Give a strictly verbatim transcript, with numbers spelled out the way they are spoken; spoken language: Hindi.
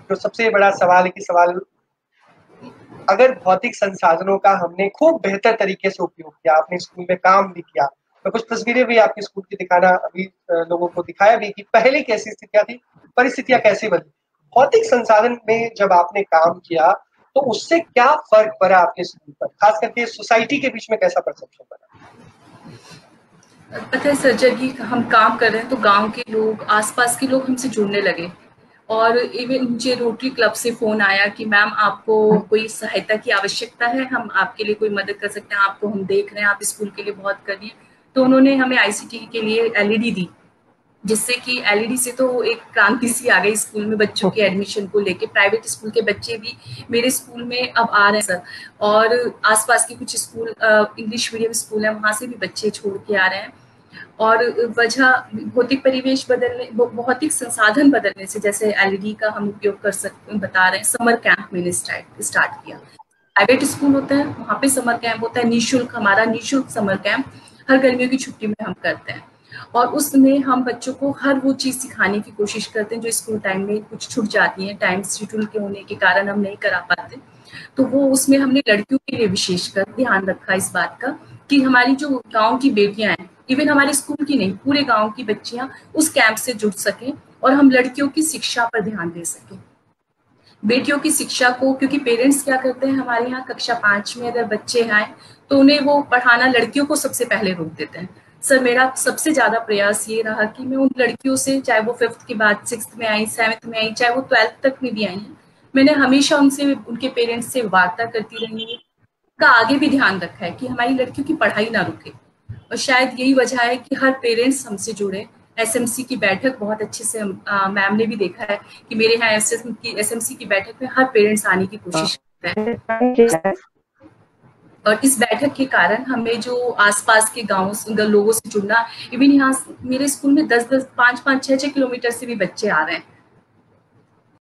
जो सबसे बड़ा सवाल है कि सवाल अगर भौतिक संसाधनों का हमने खूब बेहतर तरीके से उपयोग किया, आपने स्कूल में काम भी किया, तो कुछ तस्वीरें भी आपके स्कूल की दिखाना अभी लोगों को दिखाया भी कि पहले कैसी स्थितियाँ थी, परिस्थितियाँ कैसी बदली। भौतिक संसाधन में जब आपने काम किया, तो उससे क्या फ़र्क पड़ा आपके स्कूल पर? खास करके सोसाइटी के बीच में कैसा परसेप्शन बना? पता है सर, जब ही हम काम कर रहे हैं तो गाँव के लोग, आस-पास के लोग हमसे जुड़ने लगे और इवन मुझे रोटरी क्लब से फ़ोन आया कि मैम आपको कोई सहायता की आवश्यकता है, हम आपके लिए कोई मदद कर सकते हैं, आपको हम देख रहे हैं, आप स्कूल के लिए बहुत कर रही हैं। तो उन्होंने हमें आईसीटी के लिए एलईडी दी, जिससे कि एलईडी से तो एक क्रांति सी आ गई स्कूल में बच्चों के एडमिशन को लेके। प्राइवेट स्कूल के बच्चे भी मेरे स्कूल में अब आ रहे हैं सर, और आसपास के कुछ स्कूल इंग्लिश मीडियम स्कूल है, वहाँ से भी बच्चे छोड़ के आ रहे हैं। और वजह भौतिक परिवेश बदलने, भौतिक संसाधन बदलने से, जैसे एलईडी का हम उपयोग कर सकते बता रहे हैं, समर कैंप मैंने स्टार्ट स्टार्ट किया। प्राइवेट स्कूल होता है, वहाँ पे समर कैंप होता है, निःशुल्क, हमारा निःशुल्क समर कैंप हर गर्मियों की छुट्टी में हम करते हैं। और उसमें हम बच्चों को हर वो चीज़ सिखाने की कोशिश करते हैं जो स्कूल टाइम में कुछ छूट जाती है, टाइम शेड्यूल के होने के कारण हम नहीं करा पाते। तो वो उसमें हमने लड़कियों के लिए विशेषकर ध्यान रखा इस बात का कि हमारी जो गाँव की बेटियां हैं, इवन हमारे स्कूल की नहीं, पूरे गाँव की बच्चियां उस कैंप से जुड़ सकें और हम लड़कियों की शिक्षा पर ध्यान दे सकें। बेटियों की शिक्षा को, क्योंकि पेरेंट्स क्या करते हैं, हमारे यहाँ कक्षा पाँच में अगर बच्चे आए तो उन्हें वो पढ़ाना लड़कियों को सबसे पहले रोक देते हैं। सर, मेरा सबसे ज़्यादा प्रयास ये रहा कि मैं उन लड़कियों से, चाहे वो फिफ्थ के बाद सिक्स्थ में आई, सेवन्थ में आई, चाहे वो ट्वेल्थ तक में भी आई हैं, मैंने हमेशा उनसे, उनके पेरेंट्स से वार्ता करती रही हूँ। उनका आगे भी ध्यान रखा है कि हमारी लड़कियों की पढ़ाई ना रुके। और शायद यही वजह है कि हर पेरेंट्स हमसे जुड़े। एसएमसी की बैठक बहुत अच्छे से मैम ने भी देखा है कि मेरे यहाँ एसएमसी की बैठक में हर पेरेंट्स आने की कोशिश करते हैं। और इस बैठक के कारण हमें जो आसपास के गाँव लोगों से जुड़ना, इवन यहाँ मेरे स्कूल में दस दस पाँच पाँच छः छः किलोमीटर से भी बच्चे आ रहे हैं।